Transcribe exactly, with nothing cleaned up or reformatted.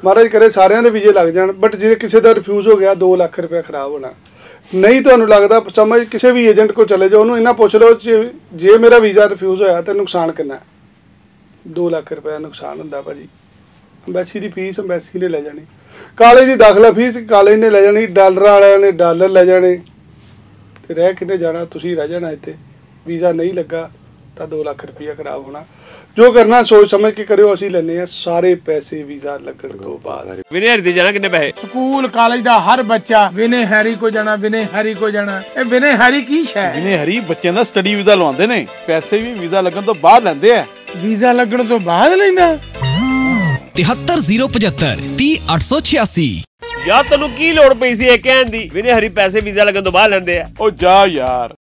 महाराज करे सारिਆਂ ਦੇ ਵੀਜ਼ੇ ਲੱਗ ਜਾਣ बट जे किसी का रिफ्यूज़ हो गया दो लाख रुपया खराब होना। नहीं ਤੁਹਾਨੂੰ लगता समझ किसी भी एजेंट को चले जाओ उन्होंने इन्ना पूछ लो जे मेरा वीज़ा रिफ्यूज़ होया तो नुकसान कितना दो लाख रुपया नुकसान होंदा भाजी। अंबैसी की फीस अंबैसी ने लै जानी, कालेज की दाखला फीस कालेज ने लै जानी, डॉलर वाले ने डॉलर लै जाने ते रह किने जाना, तुसीं रह जाना इत्थे। वीज़ा नहीं लगा तो दो लाख रुपया खराब होना। जो करना सोच समझ के करो, असीं लैने आ सारे पैसे वीज़ा लगन तो बाद। विनय हरी दे जाना किन्ने पैसे? स्कूल कॉलेज दा हर बच्चा विनय हरी को जाना, विनय हरी को जाना। ए विनय हरी की शै? विनय हरी बच्चों का स्टडी वीज़ा लवांदे ने, पैसे भी वीज़ा लगन तो बाद लैंदे आ। वीज़ा लगन तो बाद लैंदा? तिहत्तर जीरो पचहत्तर तीह अठ सौ छियासी। यार तेनू की लोड़ पई सी इह कहण दी विनय हरी पैसे वीज़ा लगन तो बाद लैंदे आ? ओ जा यार।